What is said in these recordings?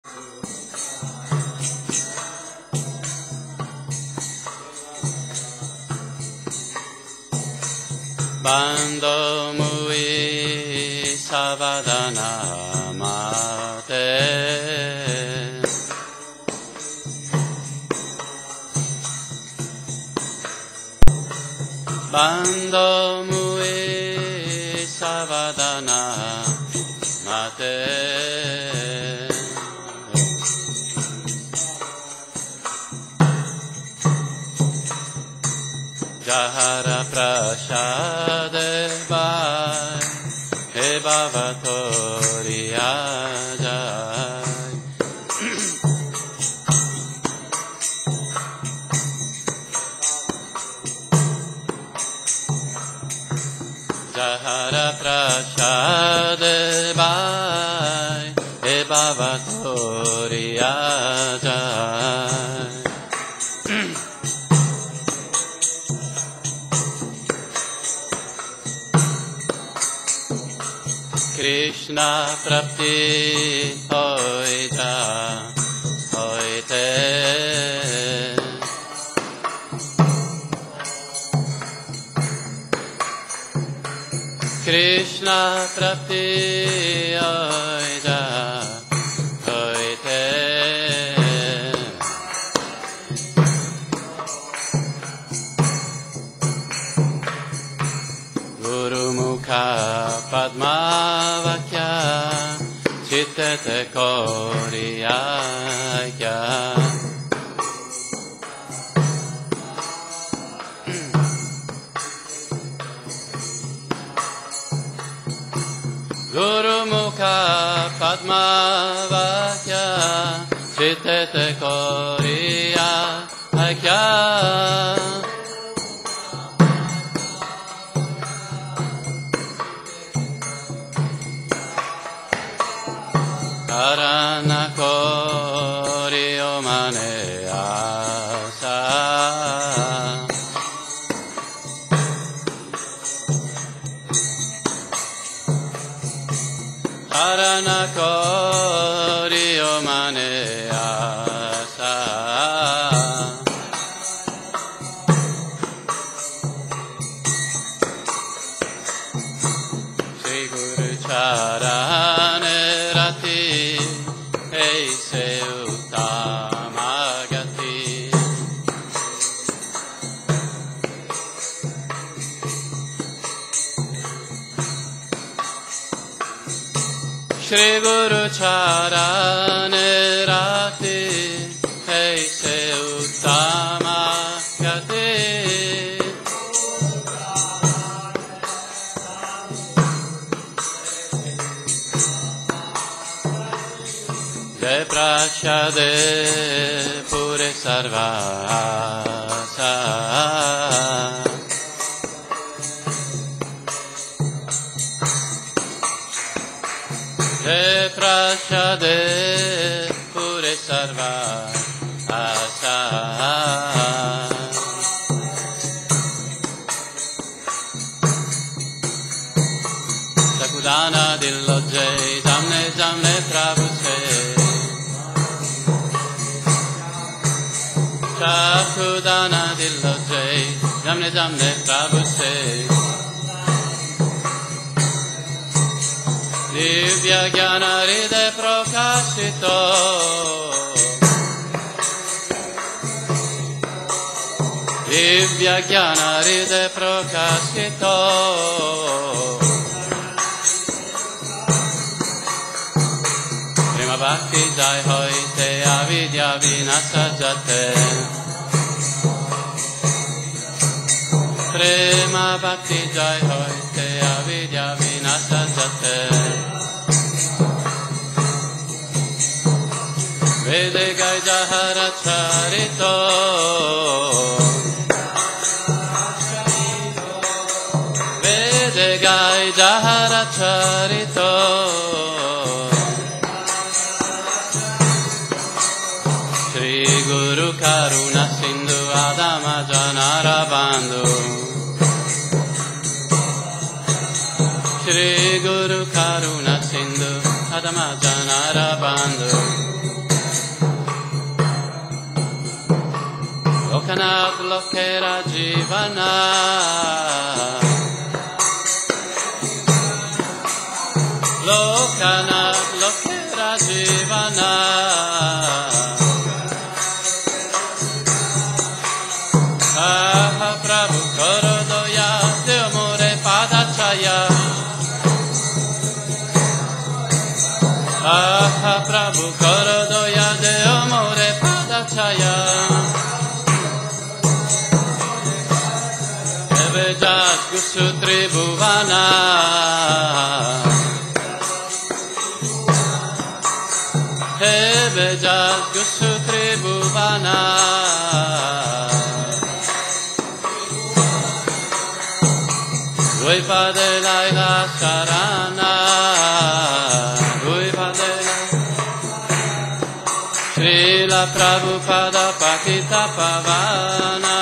Bando mui savadana mate Bando mui savadana mate Jahara prashade vai he bhavatori ajai Jahara prashade vai he bhavatori ajai Krishna prapti hoita hoite Krishna prapti hoita hoite Guru Mukha Padmavakya Chittete Koriyakya Guru Mukha Padmavakya Chittete Koriyakya Karana Koryo Mane Asa Karana Koryo Mane Asa Shri Guru Charane Rati Eise Uttamagati Shri Guru Charane Rati Eise Uttamagati Jai Prashade Pure Sarvasa Jai Prashade Pure Sarvasa Sakudana Dilloje Jamne Jamne Prabhu Se Sakudana Dilloje Jamne Jamne Prabhu Se Divya Jnana Hriday Prakashito Divya Jnana Hriday Prakashito Prema Bhakti Jai Hoite Avidya Vinasajate Prema Bhakti Jai Hoite Avidya Vinasajate Vede Gai Jahara Charito Vede Gai Jahara Charito Shri Guru Karuna Sindhu Adama Janara Bandhu Shri Guru Karuna Sindhu Adama Janara Bandhu Lokanath Lokera Jivana Lokanath Lokera Jivana Aha Prabhu Korodoya Deomore Padachaya Aha Prabhu Korodoya Deomore Padachaya Evejat Gusutri Bhuvana Evejat Gusutri Bhuvana Due Padela la Sharana Due Padela Srila Prabhupada Pakita Pavana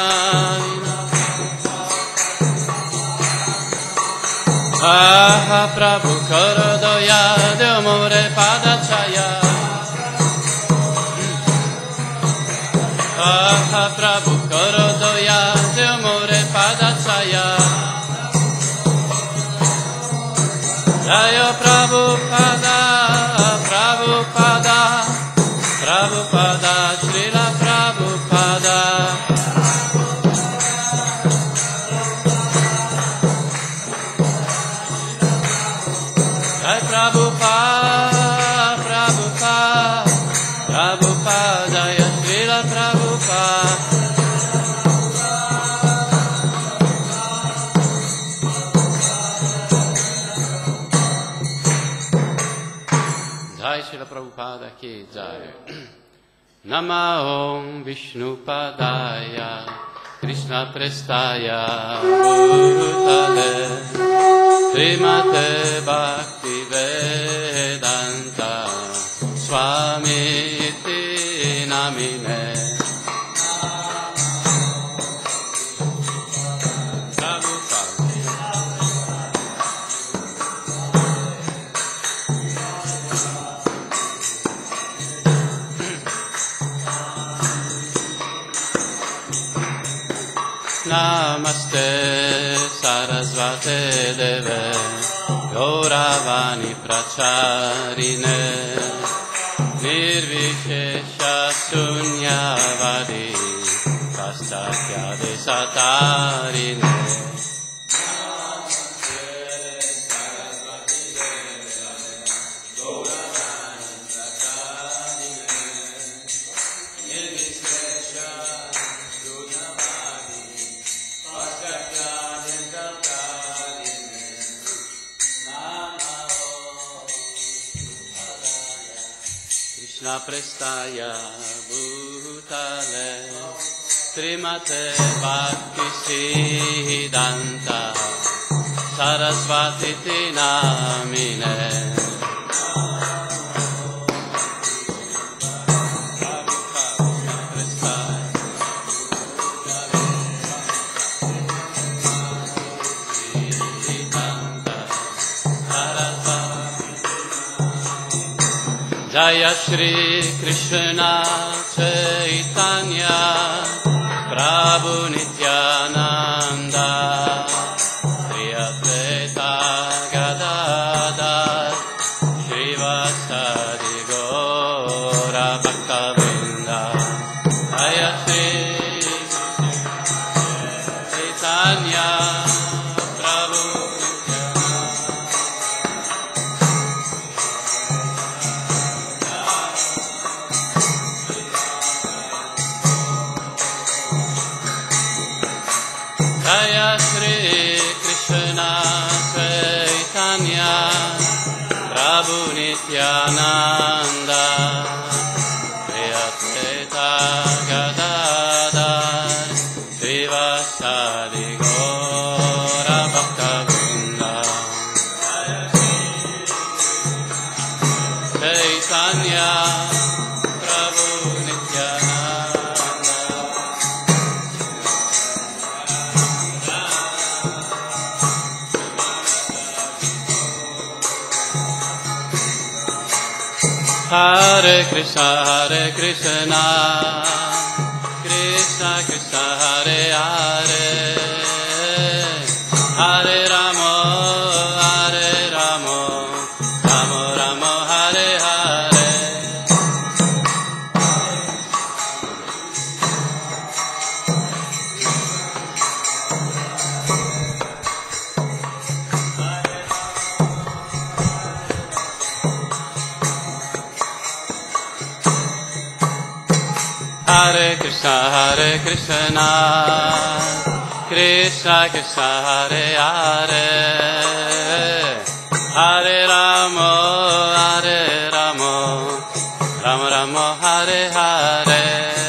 Aha Prabhu Korodoya Deomore Padachaya Aha Prabhu Korodoya Deomore Padachaya Jaya Prabhupada Prabhupada Prabhupada Srila Prabhupada Jai Prabhupada Prabhupada Prabhupada Jaya Srila Prabhupada Jai Srila Prabhupada ki jai Namo Vishnupadaya Krishna Prestaya Bhutale Srimate Bhakti Vedanta Swami Iti Namine Namaste Sarasvate Deve Gauravani Pracharine Nirvishesha Sunyavadi Paschatya Desatarine Krishna Prestaya Bhutale Srimate Bhakti Siddhanta Sarasvati Ti Namine Jaya Shri Krishna Chaitanya Prabhu Nityananda Shri Advaita Gadadhar Shrivasadi Gaura Bhakta-vrinda Jaya Shri Chaitanya Prabhu Jaya Shri Krishna Chaitanya Prabhu Nityananda Shri Advaita Gadadhar Shrivasadi Gaura Bhakta-vrinda Chaitanya Prabhu Nityananda Hare Krishna Krishna Krishna Hare Krishna, Krishna Krishna, Hare Hare, Hare Rama, Rama Rama, Hare Hare.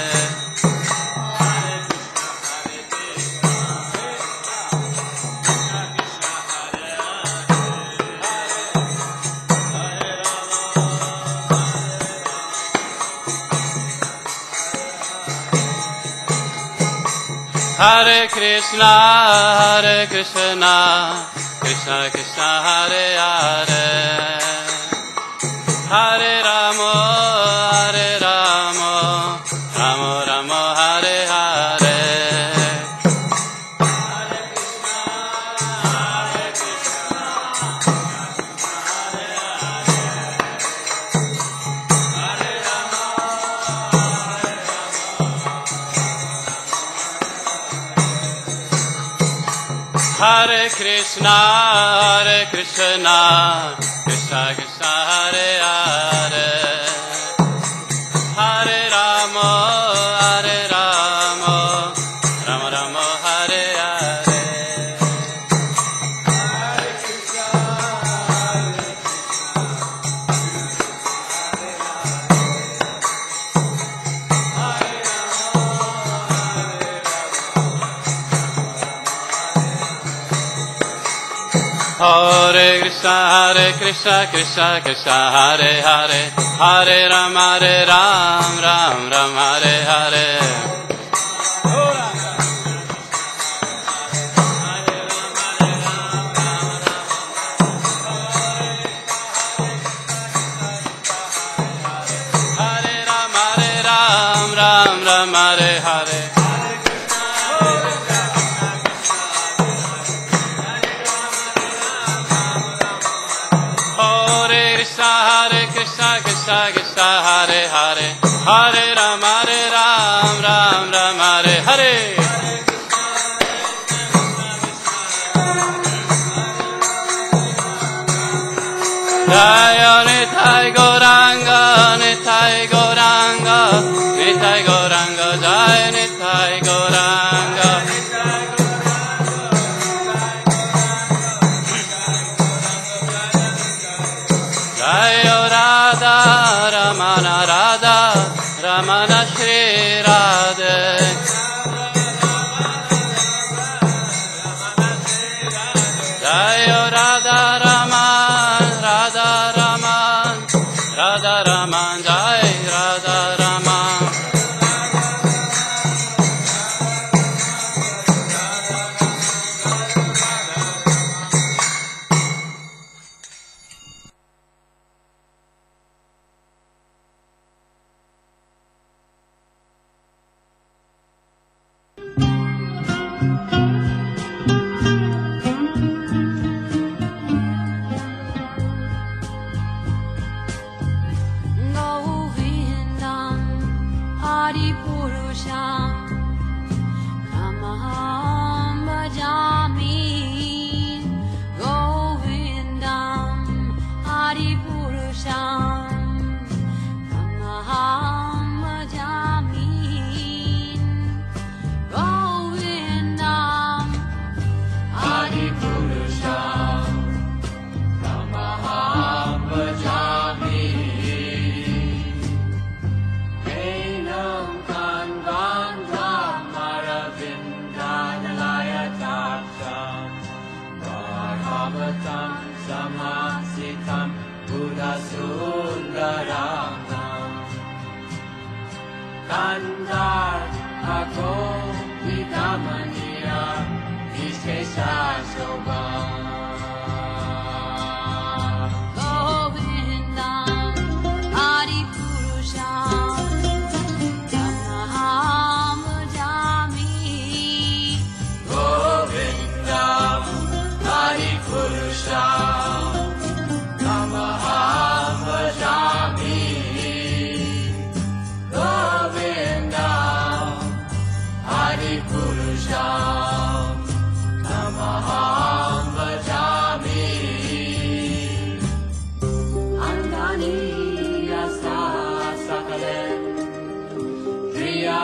Hare Krishna, Krishna Krishna, Hare Hare, Hare Rama, Rama Rama, Hare Hare. Hare Krishna, Krishna Krishna, Hare Hare, Hare Rama, Rama Rama, Hare Hare. Hare Krishna, Krishna Krishna, Hare Hare, Hare Rama, Rama, Hare Hare. Hare Rama, Rama, Hare Hare. Krishna, Hare Hare, Hare Rama, Rama, Hare Hare. Jaya Nitai Gauranga, Nitai Gauranga, Nitai Gauranga, Jaya Nitai Gauranga. Jaya Radha, Ramana Shri Radhe. Jaya Radha Raman, Jai Radha Raman. Kandar ako Vidamaniya Vishesha Shobha Govindam Adi Purusham Tamaham Bhajami Govindam Adi Purusham Tamaham Bhajami Purusham Namaham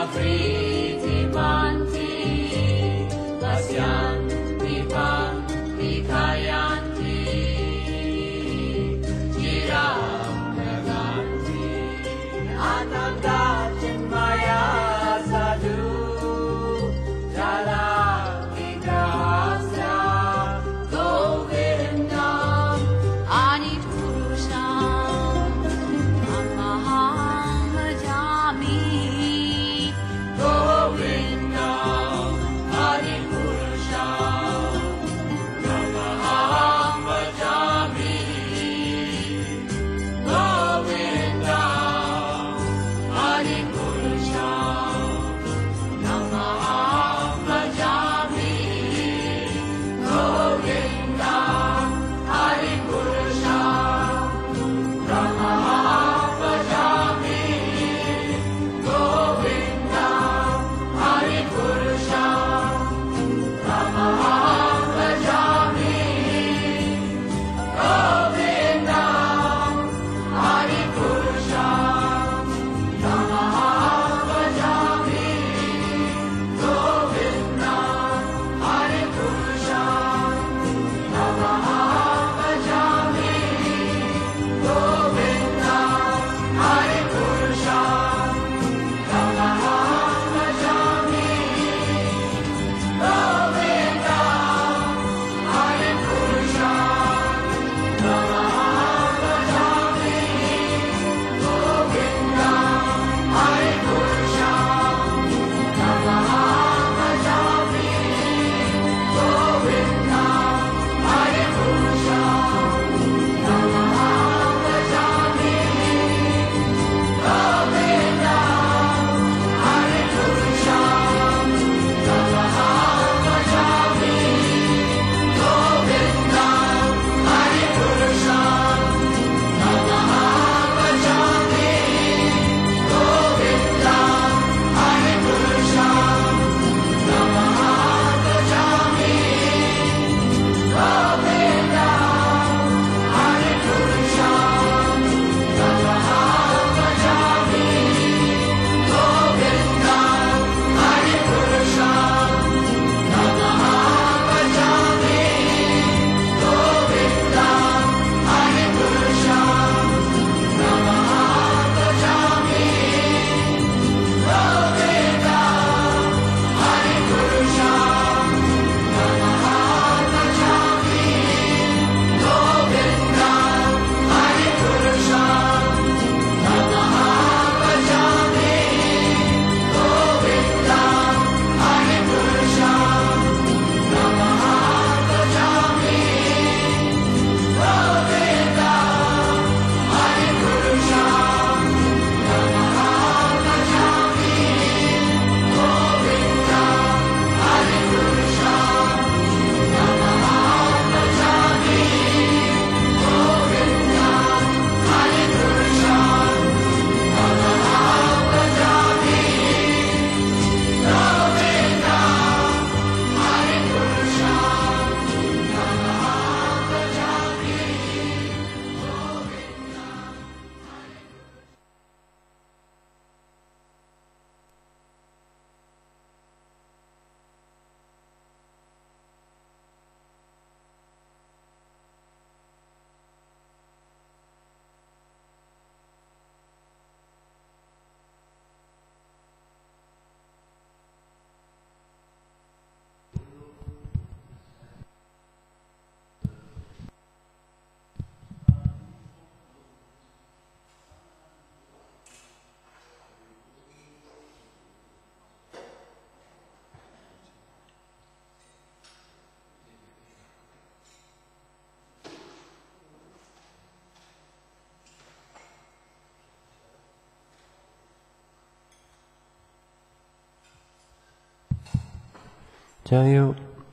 Jayo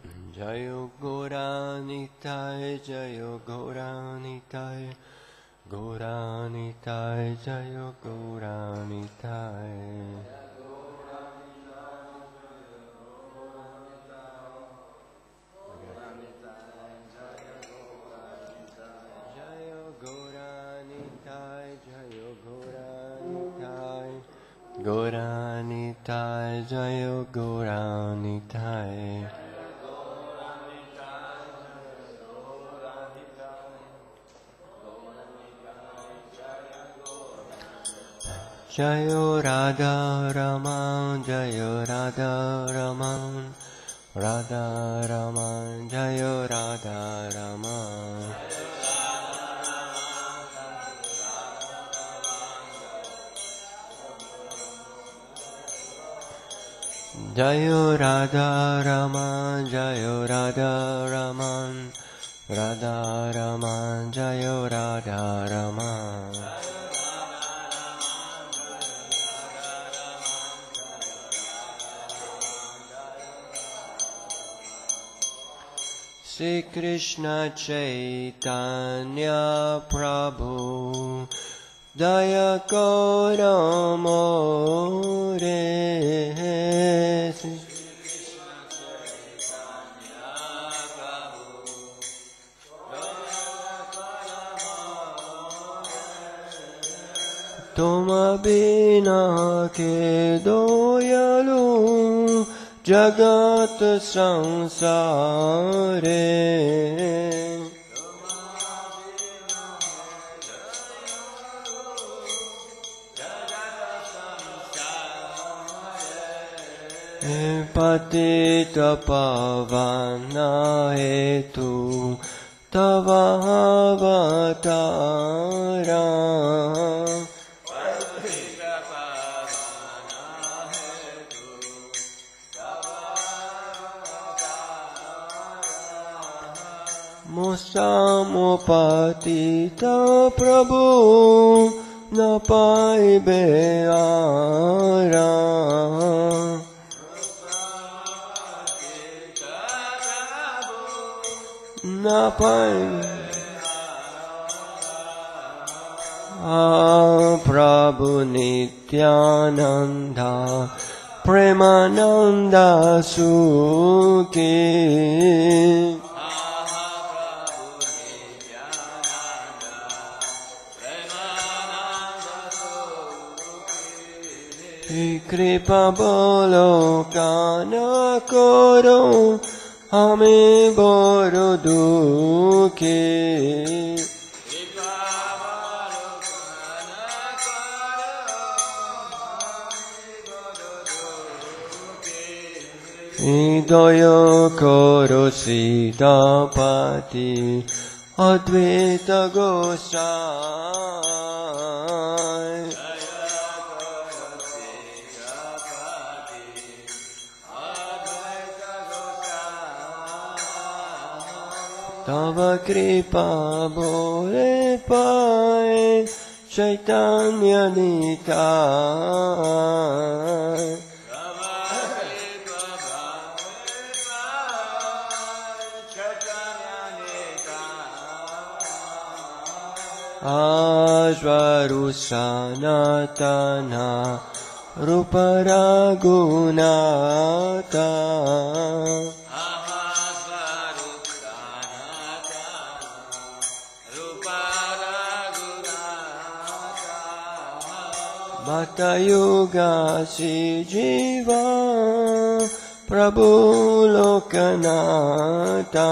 Gauranitai, Jayo Gauranitai, Gauranitai, Jayo Gauranitai. Jayo Gauranitai, Jayo Gauranitai, Gauranitai. Nitai, Jayo Gaura Nitai. Jayo Radha Raman, Jayo Radha Raman, Radha Raman, Jayo Radha Raman. Jayo Radha Raman, Jayo Radha Raman, Radha Raman, Jayo Radha Raman. Shri Krishna Chaitanya Prabhu Daya Karo More. Toma bina ke doyalu Jagat sansare. Patita pavana hetu tava avatara. Mosamo patita Prabhu na paibe ara. Na paibe Prabhu Nityananda Premananda Sukhi. Kripa bolo kana koro hame boro dukhi. Doyo koro Siddhapati Advaita Gosai. Tava kripa bole pai Chaitanya Nitai. Ashvaru Sanatana Rupa Raghunata. Bhakta Yuga Si Jiva Prabhu Lokanata.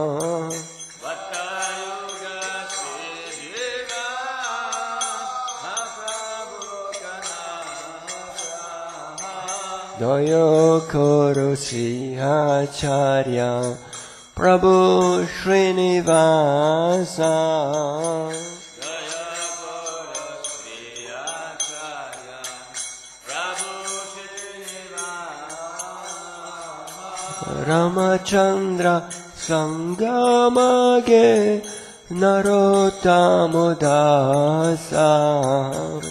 Doyo Koro Srihacharya Prabhu Srinivasa. Ramachandra Sangamage Narottama Dasa.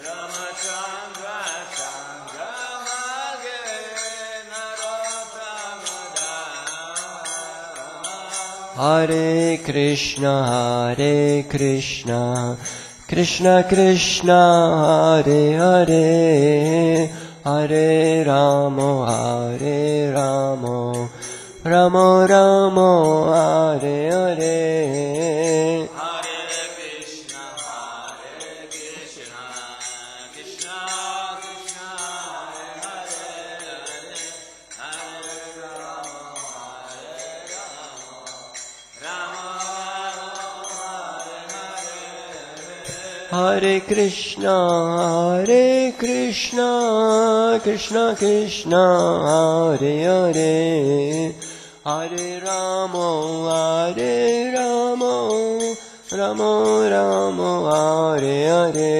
Hare Krishna, Krishna Krishna, Hare Hare, Hare Ramo, Hare Ramo, Ramo Ramo, Hare Hare. Hare Krishna, Krishna Krishna, Hare Hare, Hare Rama, Rama Rama, Hare Hare.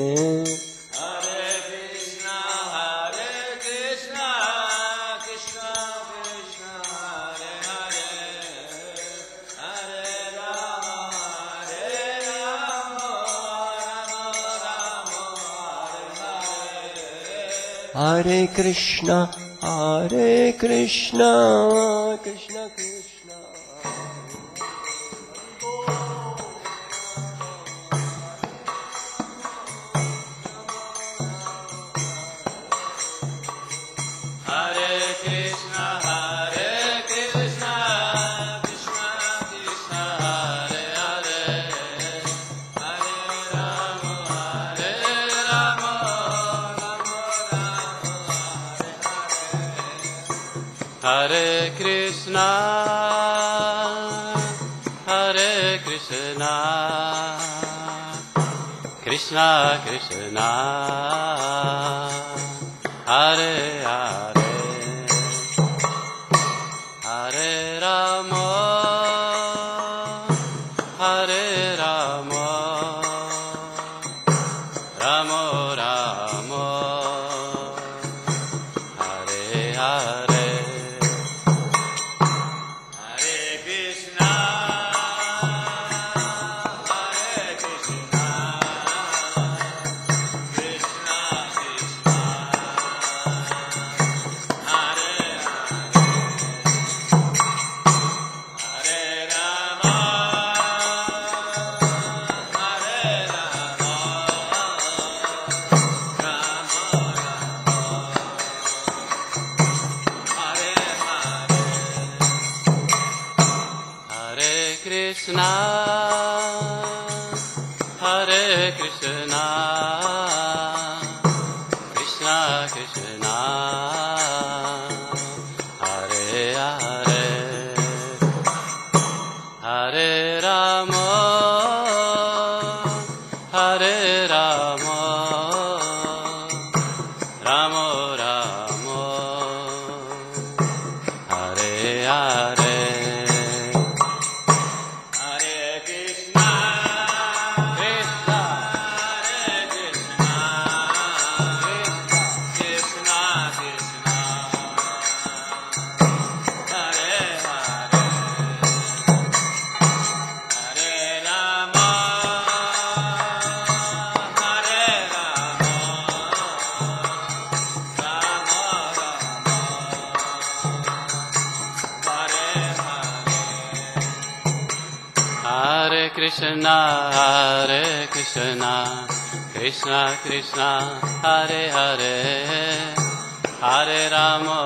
Hare Krishna, Krishna Krishna. Hare Krishna, Krishna Krishna, Hare Hare, Hare Rama, Rama Rama, Hare Hare. Krishna, Krishna Krishna, Hare Hare, Hare Rama, Rama Rama, Hare Hare. Krishna, Krishna Krishna, Hare Hare, Hare Rama,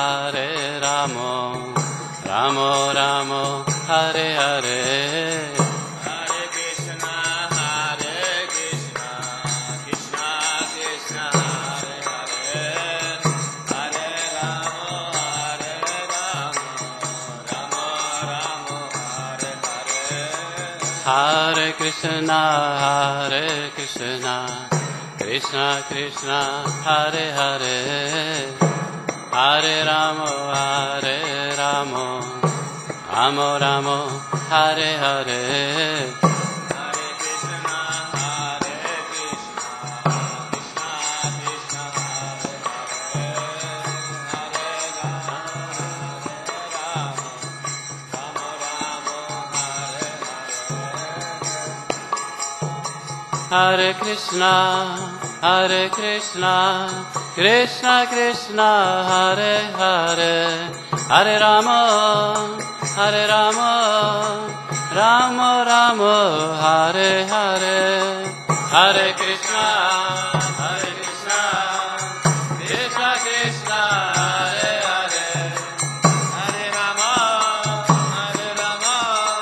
Rama Rama, Hare Hare. Hare Krishna, Krishna Krishna, Hare Hare, Hare Rama, Rama Rama, Hare Hare. Hare Krishna, Krishna Krishna, Hare Hare, Hare Rama, Rama Rama, Hare Hare. Hare Krishna, Krishna Krishna, Hare Hare, Hare Krishna, Krishna Krishna, Hare Hare, Hare Rama, Rama Rama, Hare Hare. Hare Krishna, Krishna Krishna, Hare Hare, Hare Rama, Rama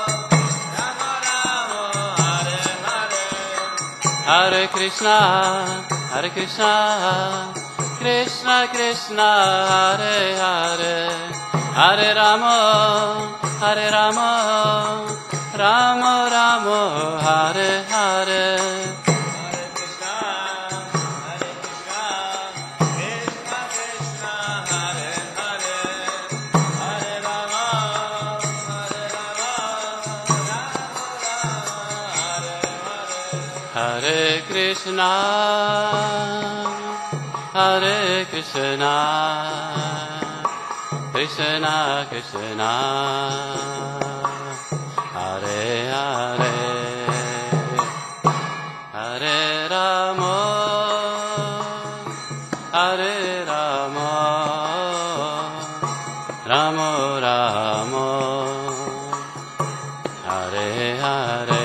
Rama, Hare Hare. Hare Krishna, Krishna Krishna, Hare Hare, Hare Rama, Rama Rama, Hare Hare. Hare Krishna, Hare Krishna, Krishna Krishna, Hare Hare, Hare Rama, Hare Rama, Rama Rama, Hare Hare.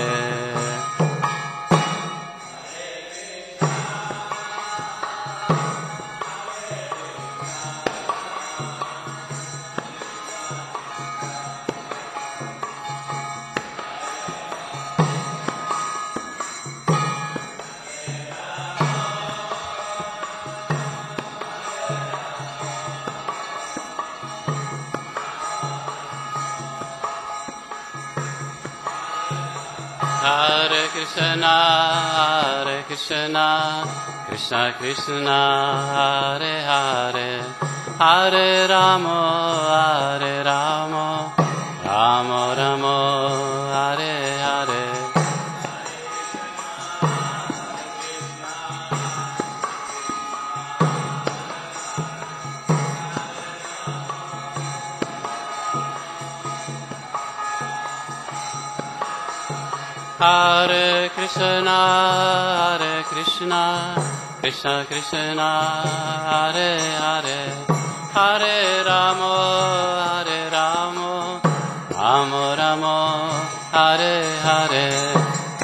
Hare Krishna, Hare Krishna, Krishna Krishna, Hare Hare, Hare Rama, Hare Rama, Rama Rama, Hare Hare. Hare Krishna, Hare Krishna, Krishna Krishna, Hare Hare, Hare Rama, Hare Rama, Rama Rama, Hare Hare.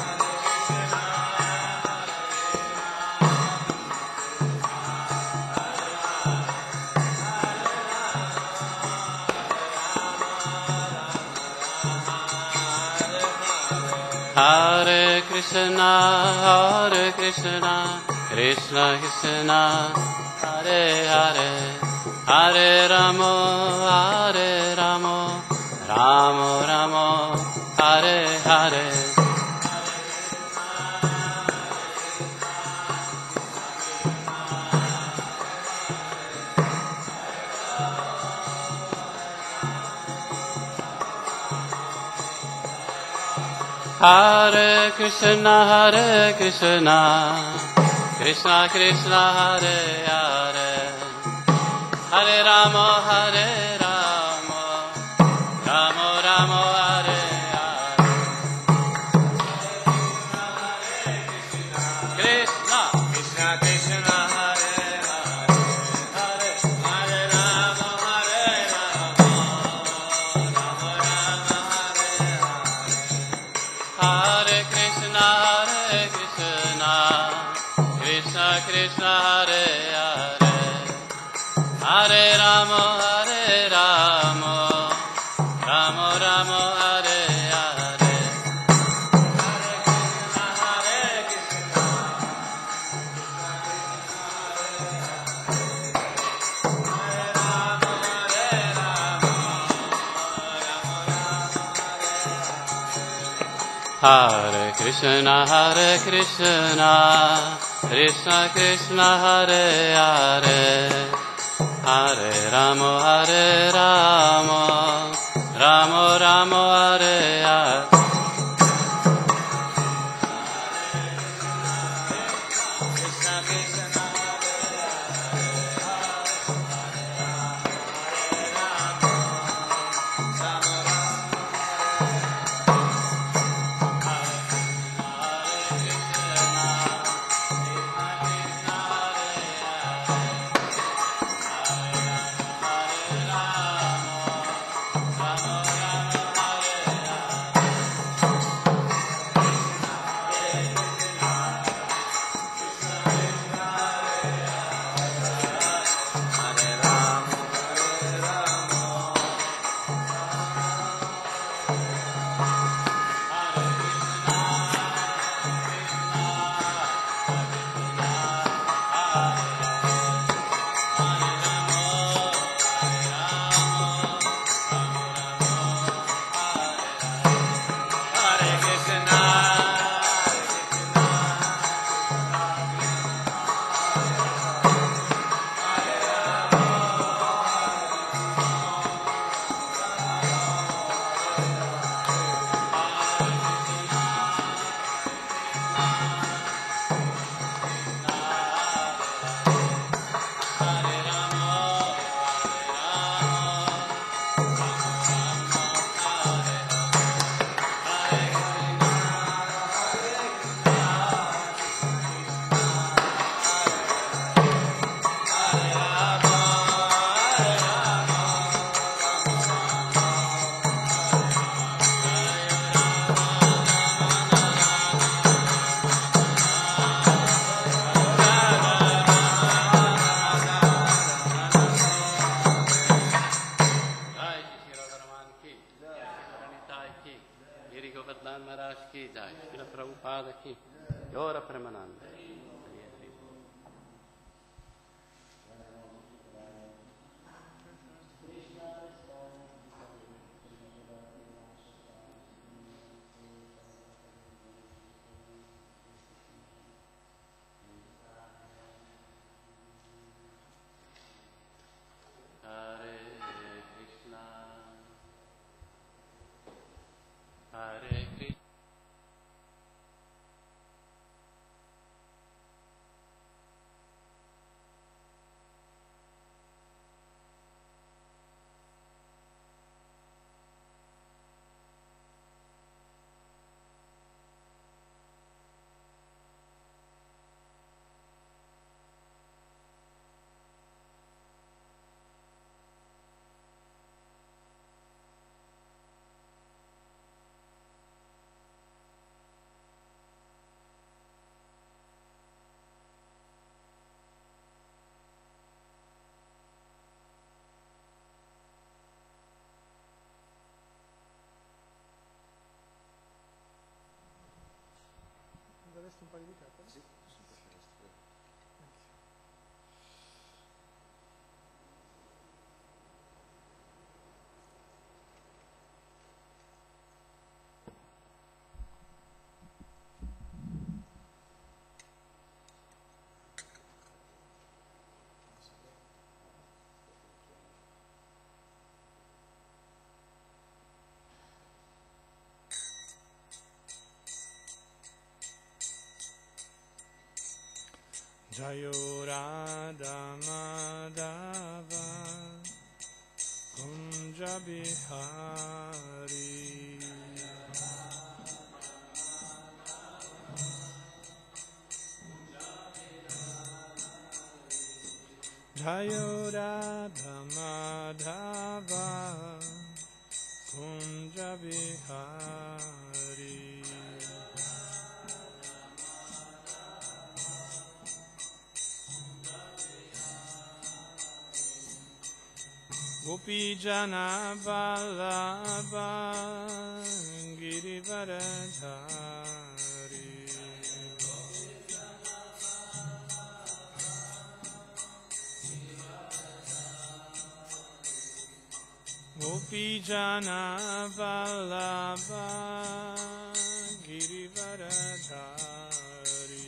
Hare Krishna, Hare Krishna, Krishna Krishna, Hare Hare, Hare Rama, Hare Rama, Rama Rama, Hare Hare. Hare Krishna, Hare Krishna, Krishna Krishna, Hare Hare, Hare Rama, Hare Rama, Rama Rama, Hare Hare. Krishna, Krishna Krishna, Hare Hare, Hare Rama, Hare Rama, Rama Rama, Hare Hare. Hare Krishna, Hare Krishna, Krishna Krishna, Hare Hare, Hare Rama, Hare Rama, Rama Rama, Hare Hare. Hare Krishna, Hare Krishna, Hare Krishna, Krishna Krishna, Hare Hare, Hare Rama, Hare Rama, Rama Rama, Hare Hare. Hare Prabhupada ki, Gaura Premananda. Hare Krishna, Hare Krishna. Daresti un paio di carte? Sì, Jayo Radha Madhava Kunja Bihari Jayo Radha Madhava Kunja Bihari Gopi Jana Vallabha Girivaradhari Gopi Jana Vallabha Girivaradhari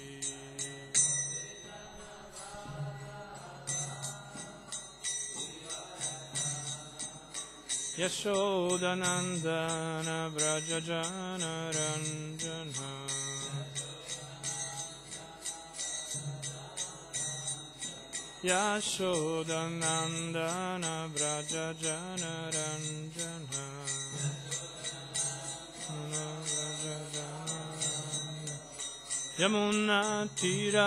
Yashodanandana Vrajajana Ranjana Yashodanandana Vrajajana Ranjana Yamuna Tira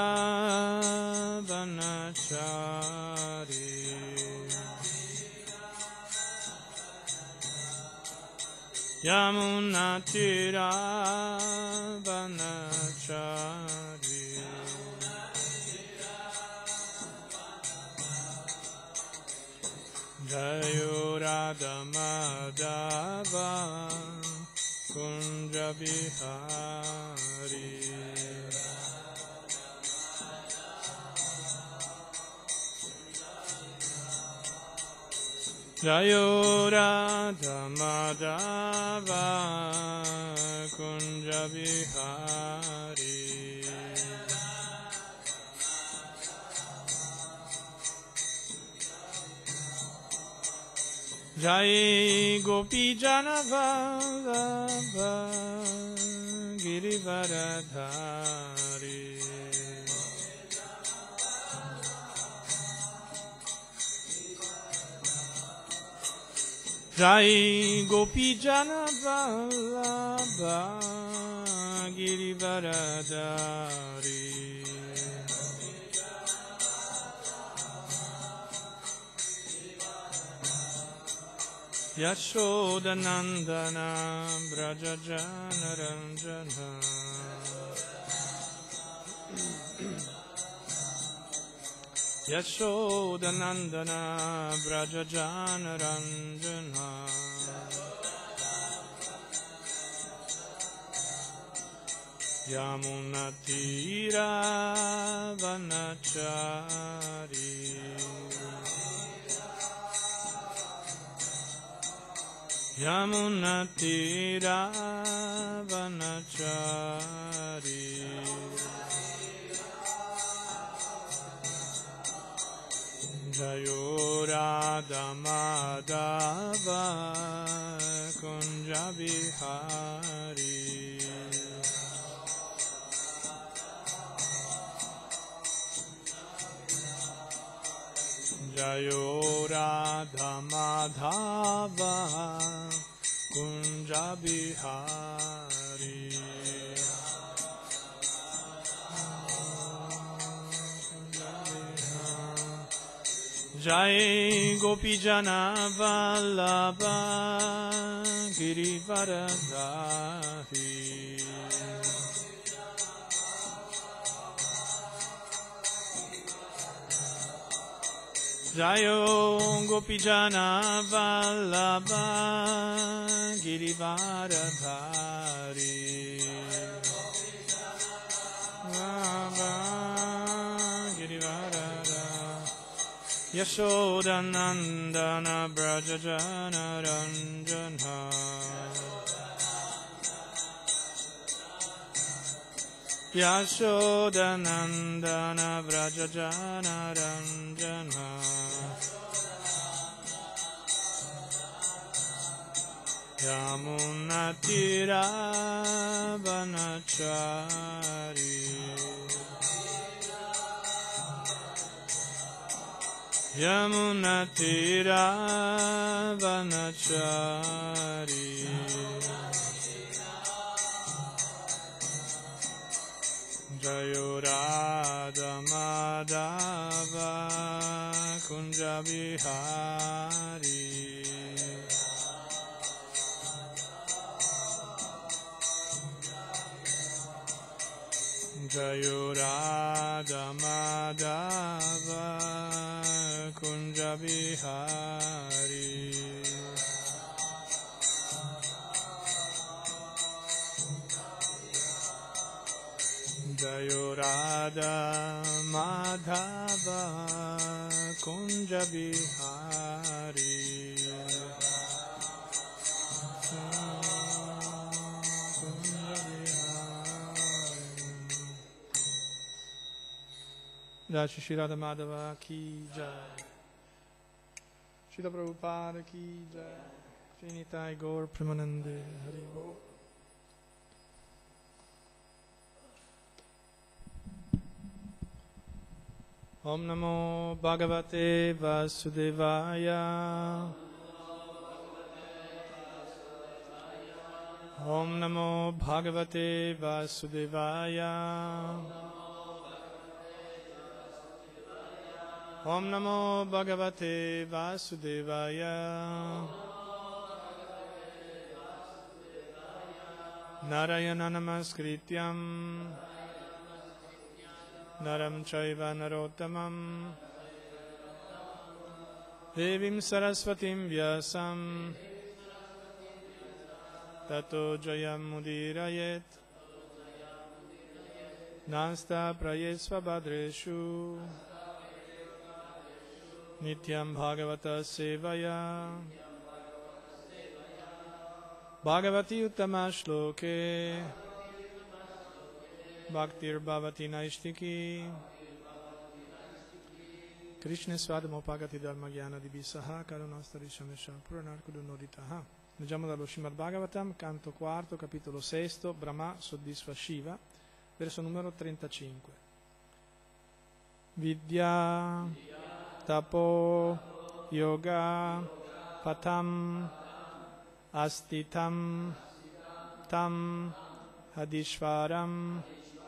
Vanachari Yamuna Tira Vanachari Jayo Radha Madhava Kunja Bihari Jayo Radha Madhava Kunja Bihari Jai Gopi Jana Vallabha Girivaradhari Jai Gopi Jana Vallabha Girivaradhari Yashodanandana Vrajajana Ranjana Yashodanandana Vrajajana Ranjana Yamunatira Vanachari Yamunatira Vanachari Jayo Radha Madhava Kunja Bihari Jayo Radha Madhava Kunja Bihari Jai Gopijana Vallabha Girivaradari Jayo Gopijana Vallabha Girivaradari Yashodanandana Brajajana Ranjana Yashodanandana Brajajana Ranjana Yamunatira Vanachari Yamunatira Vanachari Jayo Radha Madhava Kunja Bihari Jayo Radha Madhava Kunja Bihari Jayo Radha Madhava Kunja Bihari Jai Shri Radha Madhava Ki Jai Srila Prabhupada Ki Jai Shri Nitai Gaur Premanande Hari Bol Om Namo Bhagavate Vasudevaya Om Namo Bhagavate Vasudevaya Om Namo Bhagavate Vasudevaya Narayana Namaskrityam Naram Chaiva Narottamam Devim Saraswatim Vyasam Tato Jayam Mudirayet Nasta Prayesva Badreshu Nityam Bhagavata Sevaya Bhagavati Uttama Shloke Bhaktir Bhavati Naishtiki Krishna Swadamopagati Dharma Gyana Dibisaha Karunastari Shamesha Puranarkudu Noditaha. Leggiamo dallo Srimad Bhagavatam, canto quarto, capitolo sesto, Brahma soddisfa Shiva, verso numero 35. Vidya Tapo Yoga Patam Astitam Tam Hadishvaram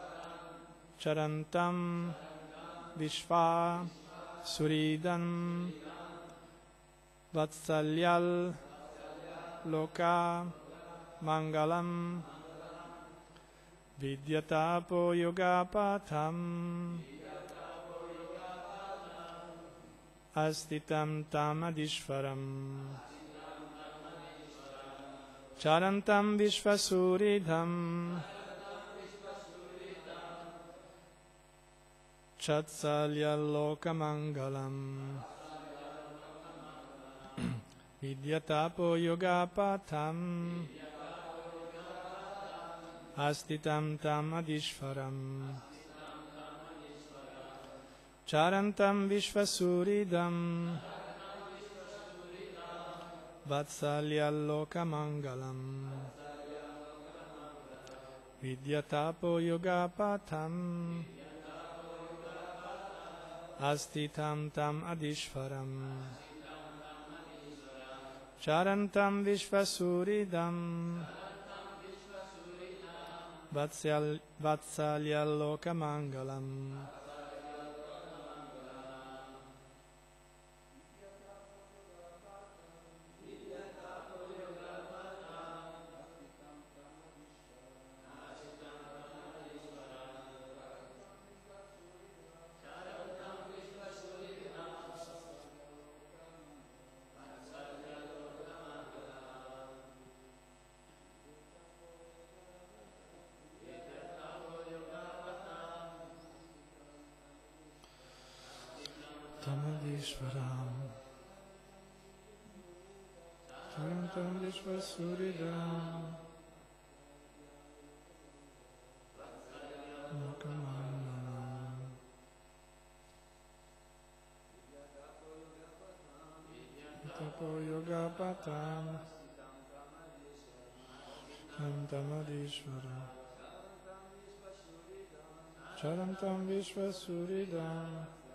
Charantam Vishva Suridam Vatsalyal Loka Mangalam Vidyatapo Yogapatham Astitam Tamadishvaram Charantam Vishvasuridham Chatsalya-lokamangalam Vidyatapo yogapatam Astitam tam adishvaram Charantam vishvasuridam Vatsalya-lokamangalam Vidyatapo yogapatam Astitam tam adishvaram Charantam vishvasuridam Vatsalya-lokamangalam Tamadishvaram Charantam vishvasuridam Lokamangalam Tapo yogapatam Tamadishvaram Charantam vishvasuridam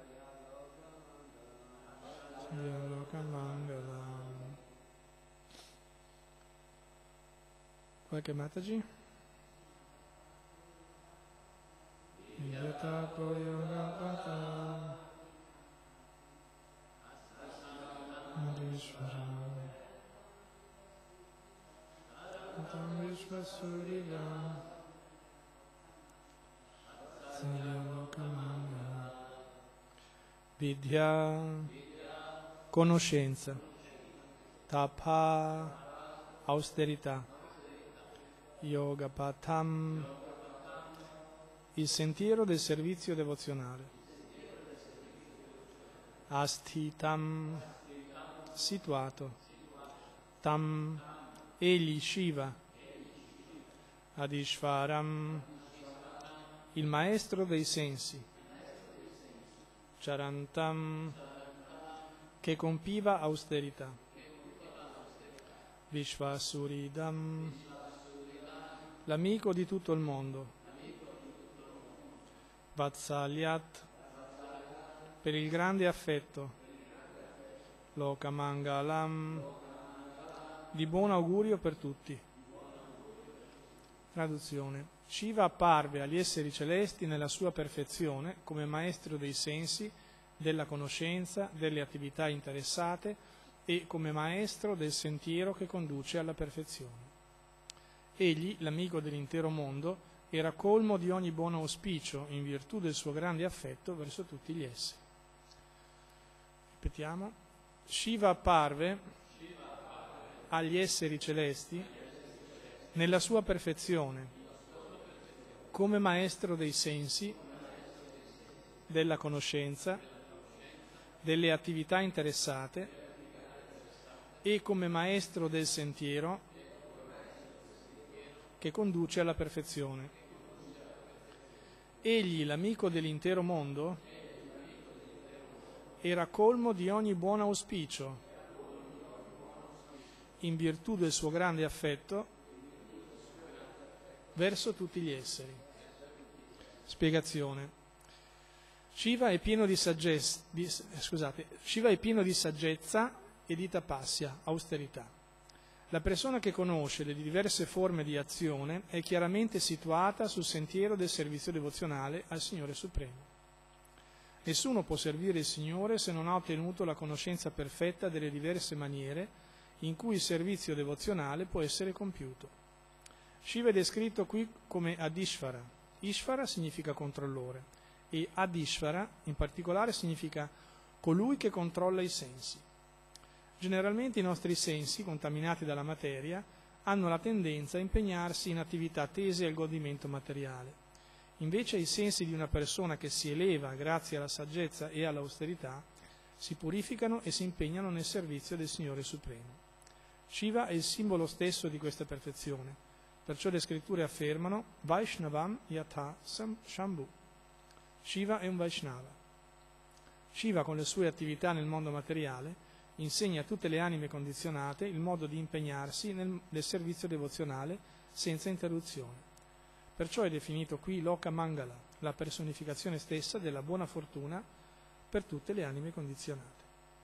Lokamangalam. Qualche Mataji? Vidyatapo yogapatam Adishvaram Tam vishvasuridam Lokamangalam. Vidya, conoscenza. Tapa, austerità. Yoga patam, il sentiero del servizio devozionale. Astitam, situato. Tam, egli, Shiva. Adishvaram, il maestro dei sensi. Charantam, che compiva austerità. Vishvasuridam, l'amico di tutto il mondo. Vatsalyat, per il grande affetto. Lokamangalam, di buon augurio per tutti. Traduzione. Shiva apparve agli esseri celesti nella sua perfezione come maestro dei sensi, della conoscenza, delle attività interessate e come maestro del sentiero che conduce alla perfezione. Egli, l'amico dell'intero mondo, era colmo di ogni buon auspicio in virtù del suo grande affetto verso tutti gli esseri. Ripetiamo. Shiva apparve agli esseri celesti nella sua perfezione come maestro dei sensi, della conoscenza, delle attività interessate e come maestro del sentiero che conduce alla perfezione. Egli, l'amico dell'intero mondo, era colmo di ogni buon auspicio in virtù del suo grande affetto verso tutti gli esseri. Spiegazione. Shiva è pieno di saggezza e di tapasya, austerità. La persona che conosce le diverse forme di azione è chiaramente situata sul sentiero del servizio devozionale al Signore Supremo. Nessuno può servire il Signore se non ha ottenuto la conoscenza perfetta delle diverse maniere in cui il servizio devozionale può essere compiuto. Shiva è descritto qui come Adishvara. Ishvara significa controllore e Adishvara in particolare significa colui che controlla i sensi. Generalmente i nostri sensi, contaminati dalla materia, hanno la tendenza a impegnarsi in attività tese al godimento materiale. Invece i sensi di una persona che si eleva grazie alla saggezza e all'austerità si purificano e si impegnano nel servizio del Signore Supremo. Shiva è il simbolo stesso di questa perfezione, perciò le scritture affermano Vaishnavam Yatha Shambhu. Shiva è un Vaishnava. Shiva, con le sue attività nel mondo materiale, insegna a tutte le anime condizionate il modo di impegnarsi nel servizio devozionale senza interruzione. Perciò è definito qui Loka Mangala, la personificazione stessa della buona fortuna per tutte le anime condizionate.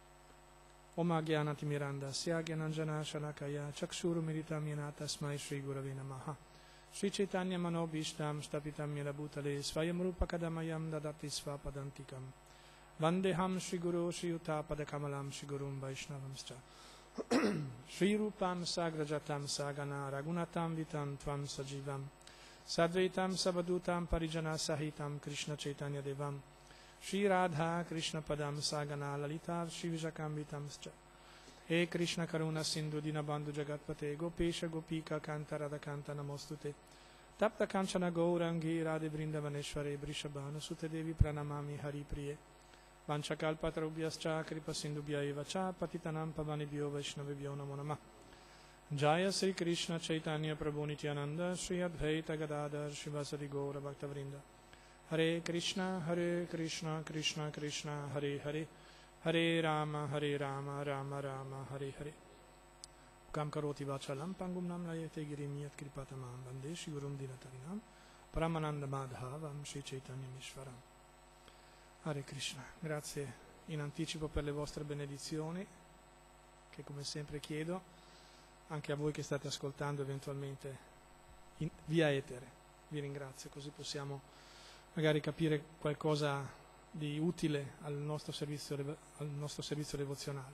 Om Gyanati Miranda Sya Gyananjana Shalakaya Chakshuru Miritam Yana Tasmai Shri Gurave Namaha Sri Chaitanya Mano Bhishtam Stapitam Yela Bhutale Svayam Rupa Kadamayam Dadati Svapadantikam Vandeham Shri Guru Shri Uttapada Kamalam Shri Gurum Vaishnavamscha Shri Rupam Sagrajatam Sagana Ragunatam Vitam Tvam Sajivam Sadvaitam Sabadutam Parijana Sahitam Krishna Chaitanya Devam Shri Radha Krishna Padam Sagana Lalita Shri Vijakambitam Scha E Krishna Karuna Sindhu Dinabandhu Jagatpate Gopesha Gopika Kanta Radhakanta Namostute Tapta Kanchana Gaurangi Radhe Vrindavaneshware Brishabhana Sute Devi Pranamami Hari Priye Vanchakalpatarubhyascha Kripa Sindhubhya Eva Cha Patitanam Pavanibhyo Vaishnavibhyo Namo Namah Jaya Sri Krishna Chaitanya Prabhu Nityananda Sri Advaita Gadadhar Shivasari Gaura Bhaktavrinda Hare Krishna Krishna Krishna Hare Hare Hare Rama Rama Rama Hare Hare Kam Karoti Vachalam Pangum Nam Layate Girim Yat Kripatamam Vande Shri Gurum Dinatarinam Paramananda Madhavam Shri Chaitanya Mishwaram. Hare Krishna, grazie in anticipo per le vostre benedizioni, che come sempre chiedo anche a voi che state ascoltando eventualmente via etere. Vi ringrazio, così possiamo magari capire qualcosa di utile al nostro servizio devozionale.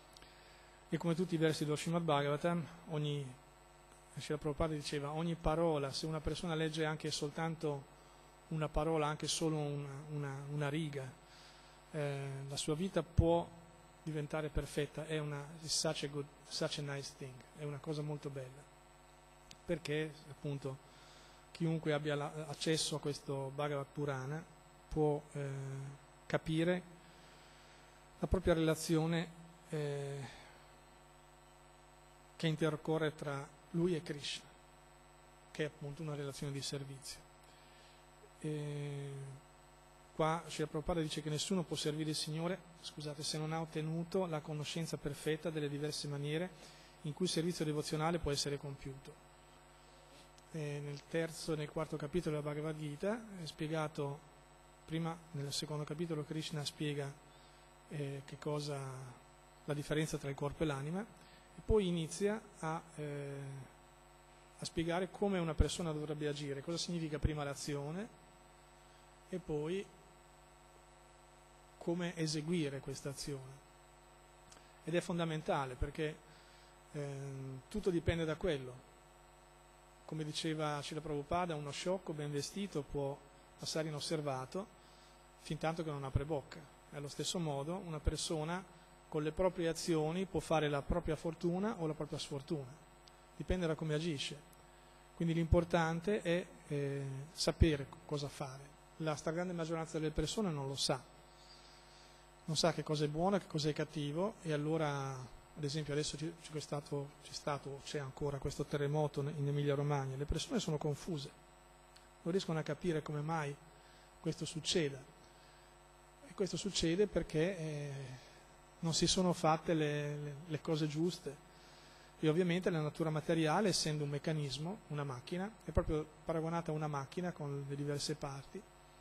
E come tutti i versi dello Srimad Bhagavatam, Srila Prabhupada diceva, ogni parola, se una persona legge anche soltanto una parola, anche solo una riga, la sua vita può diventare perfetta. È such a nice thing, è una cosa molto bella, perché appunto chiunque abbia accesso a questo Bhagavad Purana può capire la propria relazione che intercorre tra lui e Krishna, che è appunto una relazione di servizio. Qua Srila Prabhupada dice che nessuno può servire il Signore, se non ha ottenuto la conoscenza perfetta delle diverse maniere in cui il servizio devozionale può essere compiuto. Nel terzo e nel quarto capitolo della Bhagavad Gita è spiegato, prima nel secondo capitolo Krishna spiega che cosa la differenza tra il corpo e l'anima, e poi inizia a spiegare come una persona dovrebbe agire, cosa significa prima l'azione e poi come eseguire questa azione. Ed è fondamentale perché tutto dipende da quello. Come diceva Srila Prabhupada, uno sciocco ben vestito può passare inosservato fin tanto che non apre bocca. E allo stesso modo una persona con le proprie azioni può fare la propria fortuna o la propria sfortuna, dipende da come agisce. Quindi l'importante è sapere cosa fare. La stragrande maggioranza delle persone non lo sa, non sa che cosa è buono e che cosa è cattivo, e allora, ad esempio, adesso c'è ancora questo terremoto in Emilia-Romagna, le persone sono confuse, non riescono a capire come mai questo succeda, e questo succede perché non si sono fatte le cose giuste. E ovviamente la natura materiale, essendo un meccanismo, una macchina, è proprio paragonata a una macchina con le diverse parti,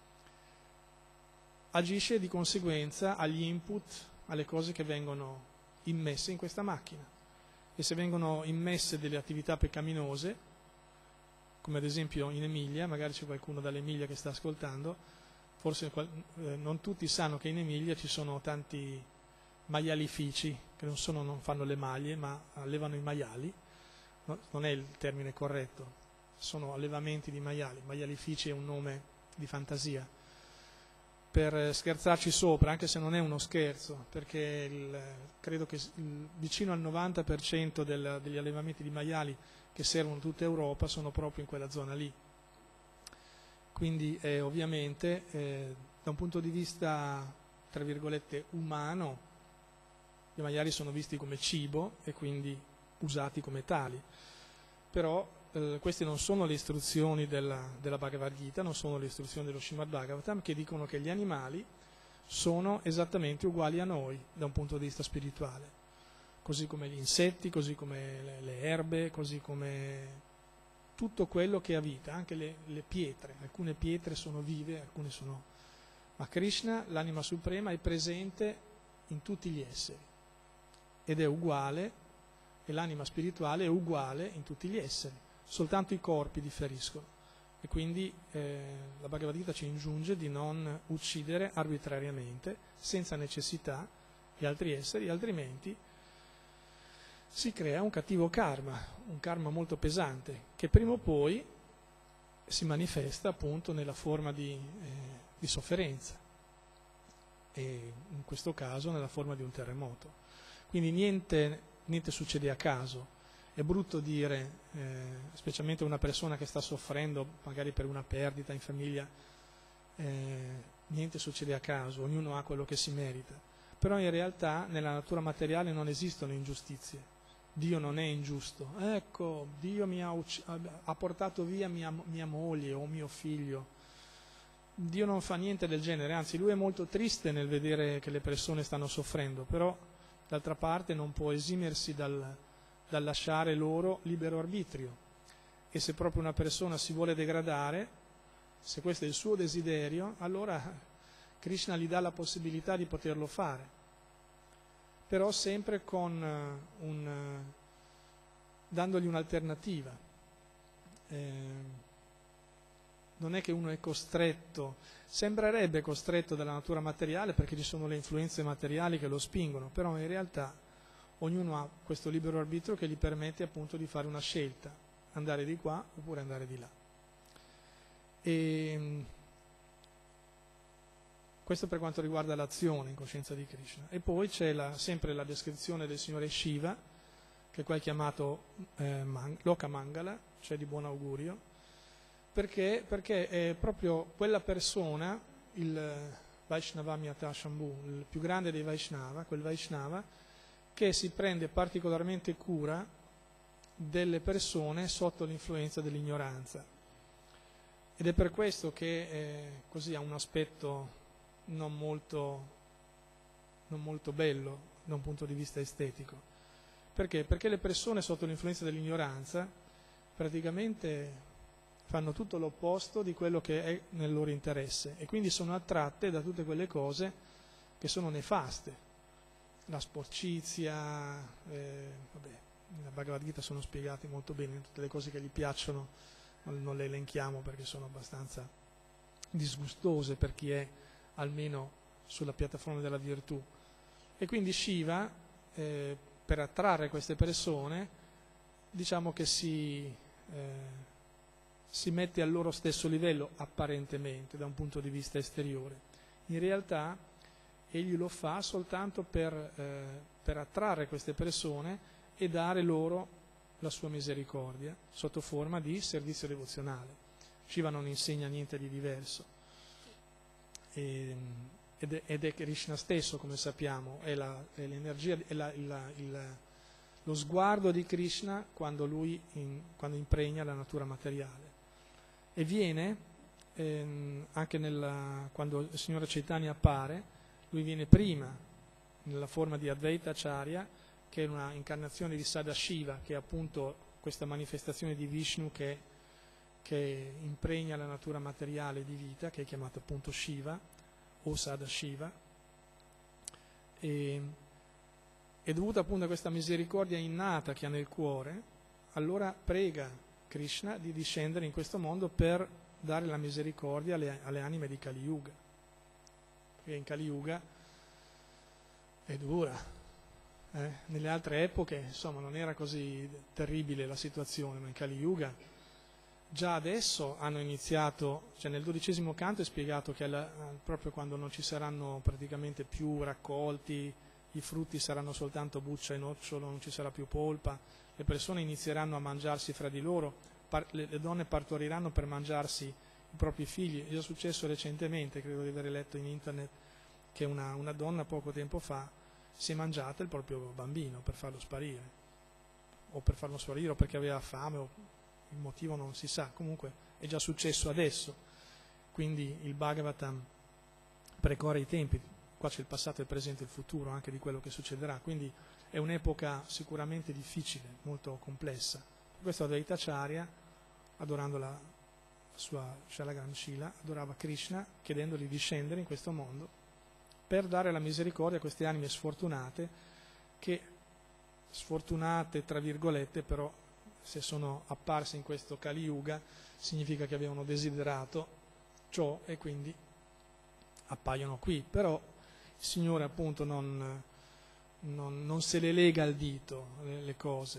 agisce di conseguenza agli input, alle cose che vengono immesse in questa macchina. E se vengono immesse delle attività peccaminose, come ad esempio in Emilia, magari c'è qualcuno dall'Emilia che sta ascoltando, forse non tutti sanno che in Emilia ci sono tanti maialifici, che non fanno le maglie, ma allevano i maiali. No, non è il termine corretto, sono allevamenti di maiali. Maialifici è un nome di fantasia, per scherzarci sopra, anche se non è uno scherzo, perché credo che vicino al 90% degli allevamenti di maiali che servono tutta Europa sono proprio in quella zona lì. quindi ovviamente da un punto di vista, tra virgolette, umano, i maiali sono visti come cibo e quindi usati come tali. Però queste non sono le istruzioni della Bhagavad Gita, non sono le istruzioni dello Srimad Bhagavatam, che dicono che gli animali sono esattamente uguali a noi da un punto di vista spirituale, così come gli insetti, così come le erbe, così come tutto quello che ha vita, anche le pietre. Alcune pietre sono vive, alcune sono... Ma Krishna, l'anima suprema, è presente in tutti gli esseri ed è uguale, e l'anima spirituale è uguale in tutti gli esseri, soltanto i corpi differiscono. E quindi la Bhagavad Gita ci ingiunge di non uccidere arbitrariamente, senza necessità, gli altri esseri, altrimenti si crea un cattivo karma, un karma molto pesante, che prima o poi si manifesta appunto nella forma di sofferenza, e in questo caso nella forma di un terremoto. Quindi niente succede a caso. È brutto dire, specialmente una persona che sta soffrendo magari per una perdita in famiglia, niente succede a caso, ognuno ha quello che si merita. Però in realtà nella natura materiale non esistono ingiustizie. Dio non è ingiusto. Ecco, Dio ha portato via mia moglie o mio figlio. Dio non fa niente del genere, anzi Lui è molto triste nel vedere che le persone stanno soffrendo, però d'altra parte non può esimersi dal lasciare loro libero arbitrio. E se proprio una persona si vuole degradare, se questo è il suo desiderio, allora Krishna gli dà la possibilità di poterlo fare, però sempre dandogli un'alternativa. Non è che uno è costretto, sembrerebbe costretto dalla natura materiale perché ci sono le influenze materiali che lo spingono, però in realtà ognuno ha questo libero arbitrio che gli permette appunto di fare una scelta, andare di qua oppure andare di là. E questo per quanto riguarda l'azione in coscienza di Krishna. E poi c'è sempre la descrizione del Signore Shiva, che qua è chiamato Loka Mangala, cioè di buon augurio, perché è proprio quella persona, il Vaishnava Miyata Shambhu, il più grande dei Vaishnava, quel Vaishnava che si prende particolarmente cura delle persone sotto l'influenza dell'ignoranza. Ed è per questo che così ha un aspetto non molto bello da un punto di vista estetico. Perché? Perché le persone sotto l'influenza dell'ignoranza praticamente fanno tutto l'opposto di quello che è nel loro interesse e quindi sono attratte da tutte quelle cose che sono nefaste. La sporcizia, nella Bhagavad Gita sono spiegate molto bene tutte le cose che gli piacciono, non le elenchiamo perché sono abbastanza disgustose per chi è almeno sulla piattaforma della virtù. E quindi Shiva, per attrarre queste persone, diciamo che si mette al loro stesso livello apparentemente da un punto di vista esteriore. In realtà egli lo fa soltanto per attrarre queste persone e dare loro la sua misericordia sotto forma di servizio devozionale. Shiva non insegna niente di diverso ed è Krishna stesso, come sappiamo, è l'energia, è lo sguardo di Krishna quando quando impregna la natura materiale. E viene anche quando il Signore Chaitanya appare, lui viene prima nella forma di Advaita Acharya, che è una incarnazione di Sadashiva, che è appunto questa manifestazione di Vishnu che impregna la natura materiale di vita, che è chiamata appunto Shiva o Sadashiva. E dovuta appunto a questa misericordia innata che ha nel cuore, allora prega Krishna di discendere in questo mondo per dare la misericordia alle anime di Kali Yuga. Perché in Kali Yuga è dura. Nelle altre epoche, insomma, non era così terribile la situazione, ma in Kali Yuga già adesso hanno iniziato, cioè nel 12° canto è spiegato che proprio quando non ci saranno praticamente più raccolti, i frutti saranno soltanto buccia e nocciolo, non ci sarà più polpa, le persone inizieranno a mangiarsi fra di loro, le donne partoriranno per mangiarsi i propri figli. È già successo recentemente, credo di aver letto in internet, che una donna poco tempo fa si è mangiata il proprio bambino per farlo sparire, o per farlo sparire o perché aveva fame, o il motivo non si sa, comunque è già successo adesso. Quindi il Bhagavatam precorre i tempi, qua c'è il passato, il presente e il futuro anche di quello che succederà, quindi è un'epoca sicuramente difficile, molto complessa. Per questo Advaitacharya, adorando la sua Shalagramshila, adorava Krishna chiedendogli di scendere in questo mondo per dare la misericordia a queste anime sfortunate, che sfortunate tra virgolette, però se sono apparse in questo Kali Yuga significa che avevano desiderato ciò e quindi appaiono qui. Però il Signore appunto non se le lega al dito le cose,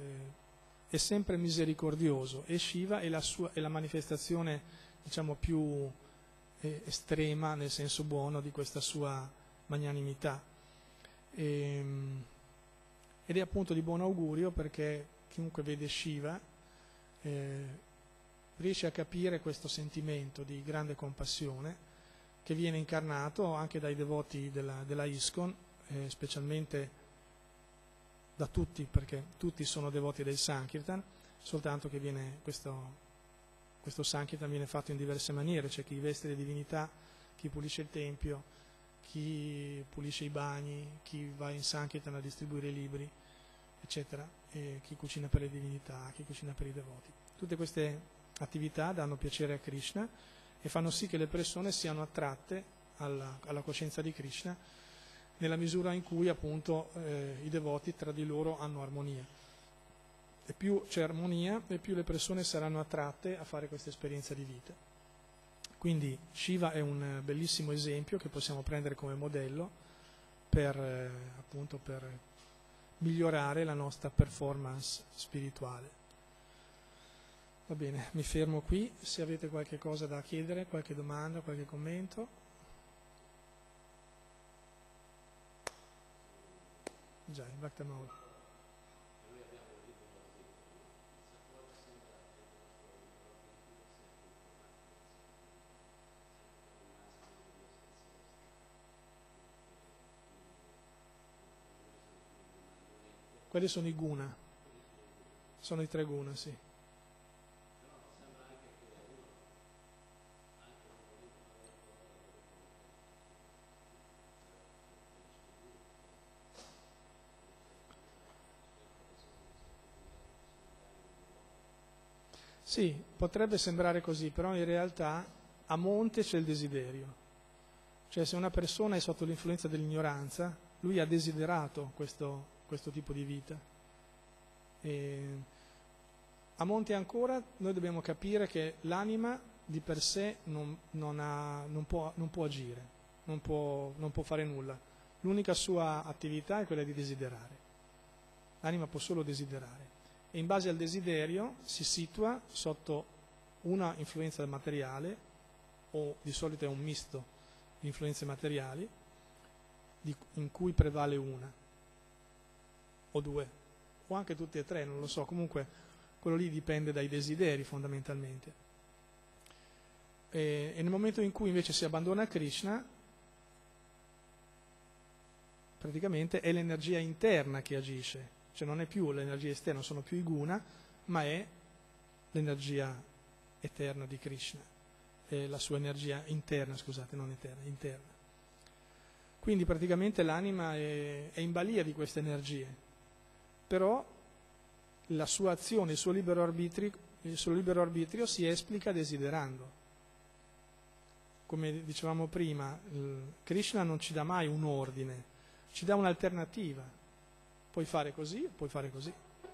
è sempre misericordioso, e Shiva è la manifestazione, diciamo, più estrema nel senso buono di questa sua magnanimità, ed è appunto di buon augurio, perché chiunque vede Shiva riesce a capire questo sentimento di grande compassione che viene incarnato anche dai devoti della ISKCON, specialmente da tutti, perché tutti sono devoti del Sankirtan, soltanto che questo Sankirtan viene fatto in diverse maniere. C'è chi veste le divinità, chi pulisce il tempio, chi pulisce i bagni, chi va in Sankirtan a distribuire i libri, eccetera, e chi cucina per le divinità, chi cucina per i devoti. Tutte queste attività danno piacere a Krishna e fanno sì che le persone siano attratte alla coscienza di Krishna, nella misura in cui appunto i devoti tra di loro hanno armonia. E più c'è armonia, e più le persone saranno attratte a fare questa esperienza di vita. Quindi Shiva è un bellissimo esempio che possiamo prendere come modello per migliorare la nostra performance spirituale. Va bene, mi fermo qui. Se avete qualche cosa da chiedere, qualche domanda, qualche commento. Già, il Bhaktamau. Quelli sono i guna, sono i 3 guna, sì. Sì, potrebbe sembrare così, però in realtà a monte c'è il desiderio. Cioè, se una persona è sotto l'influenza dell'ignoranza, lui ha desiderato questo tipo di vita. E a monte ancora noi dobbiamo capire che l'anima di per sé non può agire, non può fare nulla. L'unica sua attività è quella di desiderare. L'anima può solo desiderare. E in base al desiderio si situa sotto una influenza materiale, o di solito è un misto di influenze materiali, in cui prevale una, o 2, o anche tutte e 3, non lo so, comunque quello lì dipende dai desideri fondamentalmente. E nel momento in cui invece si abbandona Krishna, praticamente è l'energia interna che agisce. Cioè non è più l'energia esterna, non sono più i guna, ma è l'energia eterna di Krishna, è la sua energia interna, scusate, non eterna, interna. Quindi praticamente l'anima è in balia di queste energie, però la sua azione, il suo libero arbitrio si esplica desiderando. Come dicevamo prima, Krishna non ci dà mai un ordine, ci dà un'alternativa. Puoi fare così, puoi fare così.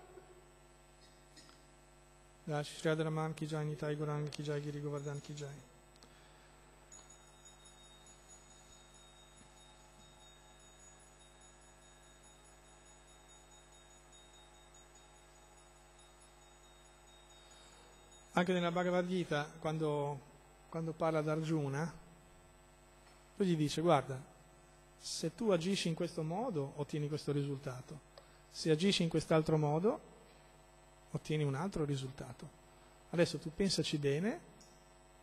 Shri Radharaman ki jai, Nitai Gauranga ki jai, Giri Govardhan ki jai. Anche nella Bhagavad Gita, quando parla d'Arjuna, lui gli dice: guarda, se tu agisci in questo modo ottieni questo risultato, se agisci in quest'altro modo ottieni un altro risultato. Adesso tu pensaci bene,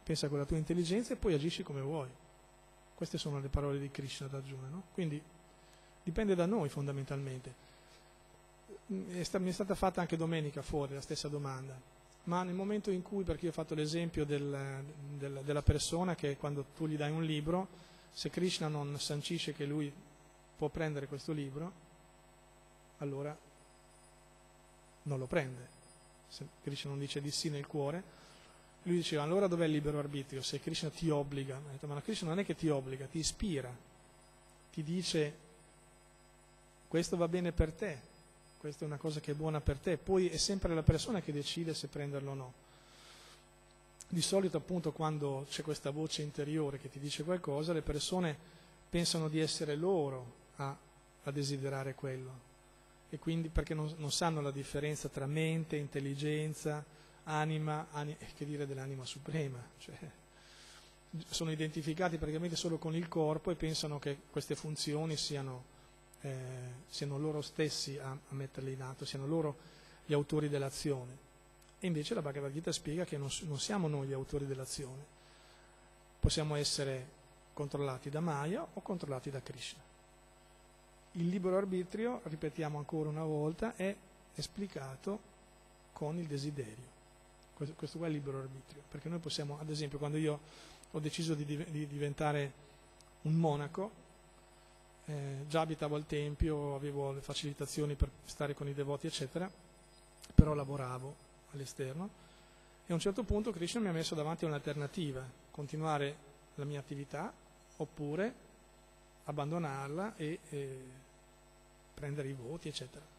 pensa con la tua intelligenza e poi agisci come vuoi. Queste sono le parole di Krishna ad Arjuna, no? Quindi dipende da noi fondamentalmente. Mi è stata fatta anche domenica fuori la stessa domanda, ma nel momento in cui, perché io ho fatto l'esempio della persona che quando tu gli dai un libro, se Krishna non sancisce che lui può prendere questo libro, allora non lo prende. Se Krishna non dice di sì nel cuore, lui diceva allora dov'è il libero arbitrio? Se Krishna ti obbliga, ho detto, ma Krishna non è che ti obbliga, ti ispira, ti dice questo va bene per te, questa è una cosa che è buona per te, poi è sempre la persona che decide se prenderlo o no. Di solito appunto quando c'è questa voce interiore che ti dice qualcosa, le persone pensano di essere loro a desiderare quello, e quindi perché non sanno la differenza tra mente, intelligenza, anima, che dire dell'anima suprema, cioè sono identificati praticamente solo con il corpo e pensano che queste funzioni siano loro stessi a metterle in atto, siano loro gli autori dell'azione. E invece la Bhagavad Gita spiega che non siamo noi gli autori dell'azione, possiamo essere controllati da Maya o controllati da Krishna. Il libero arbitrio, ripetiamo ancora una volta, è esplicato con il desiderio. Questo qua è il libero arbitrio, perché noi possiamo, ad esempio, quando io ho deciso di diventare un monaco, già abitavo al tempio, avevo le facilitazioni per stare con i devoti, eccetera, però lavoravo all'esterno e a un certo punto Krishna mi ha messo davanti a un'alternativa: continuare la mia attività oppure abbandonarla e prendere i voti, eccetera.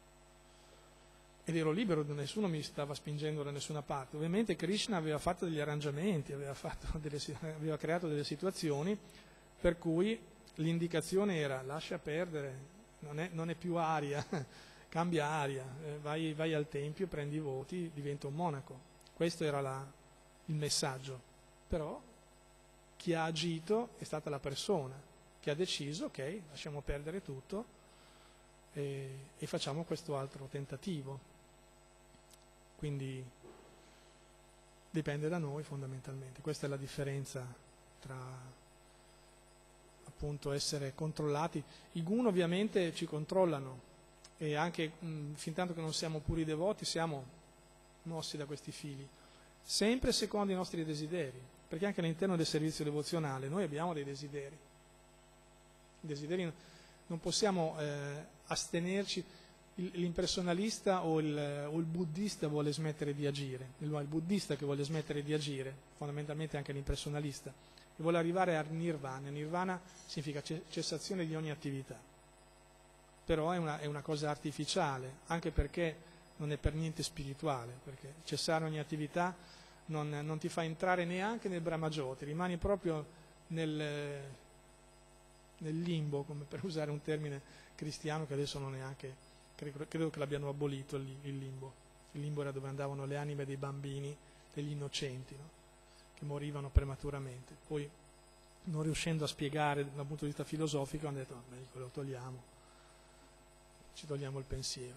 Ed ero libero, nessuno mi stava spingendo da nessuna parte. Ovviamente Krishna aveva fatto degli arrangiamenti, aveva creato delle situazioni per cui l'indicazione era lascia perdere, non è più aria, cambia aria, vai al tempio, prendi i voti, diventa un monaco. Questo era il messaggio. Però chi ha agito è stata la persona che ha deciso, ok, lasciamo perdere tutto e facciamo questo altro tentativo. Quindi dipende da noi fondamentalmente. Questa è la differenza tra appunto essere controllati. I gun ovviamente ci controllano e anche fin tanto che non siamo puri devoti siamo mossi da questi fili, sempre secondo i nostri desideri, perché anche all'interno del servizio devozionale noi abbiamo dei desideri. I desideri non possiamo astenerci. L'impersonalista o il buddista vuole smettere di agire, il buddista che vuole smettere di agire, fondamentalmente anche l'impersonalista, e vuole arrivare al nirvana. Nirvana significa cessazione di ogni attività, però è una cosa artificiale, anche perché non è per niente spirituale, perché cessare ogni attività non ti fa entrare neanche nel Brahmajyoti, rimani proprio nel limbo, come per usare un termine cristiano che adesso non è neanche... Credo che l'abbiano abolito il limbo. Il limbo era dove andavano le anime dei bambini, degli innocenti, no? Che morivano prematuramente. Poi, non riuscendo a spiegare dal punto di vista filosofico, hanno detto, vabbè, lo togliamo, ci togliamo il pensiero.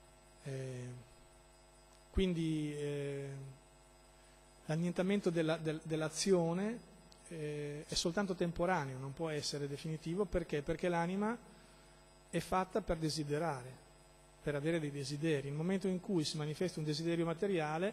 Quindi l'annientamento dell'azione è soltanto temporaneo, non può essere definitivo. Perché? Perché l'anima è fatta per desiderare, per avere dei desideri. Nel momento in cui si manifesta un desiderio materiale,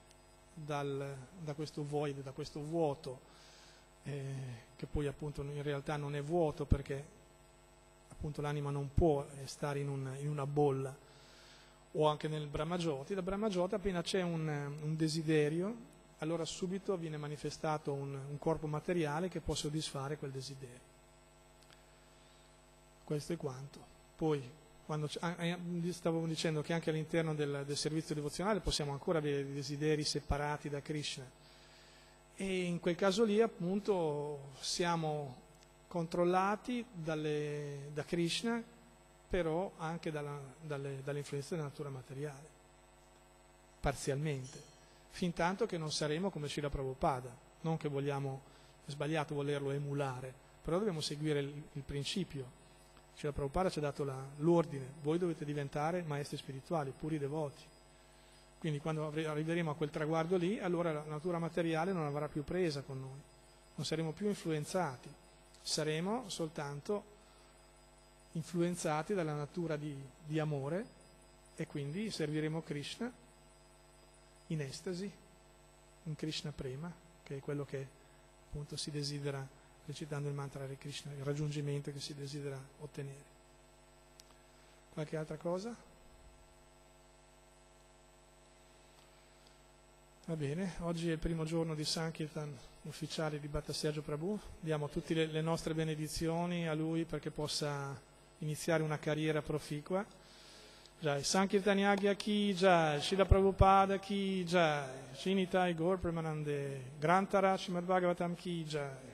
da questo void, da questo vuoto, che poi appunto in realtà non è vuoto, perché appunto l'anima non può stare in una bolla, o anche nel Brahmajyoti. Da Brahmajyoti appena c'è un desiderio, allora subito viene manifestato un corpo materiale che può soddisfare quel desiderio. Questo è quanto. Poi stavo dicendo che anche all'interno del servizio devozionale possiamo ancora avere dei desideri separati da Krishna, e in quel caso lì appunto siamo controllati da Krishna, però anche dall'influenza della natura materiale, parzialmente, fin tanto che non saremo come Srila Prabhupada. Non che è sbagliato volerlo emulare, però dobbiamo seguire il principio. Srila Prabhupada ci ha dato l'ordine: voi dovete diventare maestri spirituali, puri devoti, Quindi quando arriveremo a quel traguardo lì, allora la natura materiale non avrà più presa con noi, non saremo più influenzati, saremo soltanto influenzati dalla natura di amore e quindi serviremo Krishna in estasi, in Krishna Prema, che è quello che appunto si desidera recitando il mantra Hare Krishna, il raggiungimento che si desidera ottenere. Qualche altra cosa? Va bene, oggi è il primo giorno di Sankirtan ufficiale di Bhatta Sergio Prabhu, diamo tutte le nostre benedizioni a lui perché possa iniziare una carriera proficua. Jai Sankirtan Yagya Ki Jai, Srila Prabhupada Ki Jai, Shinitai Gaur Premanande, Grantara Srimad Bhagavatam Ki Jai.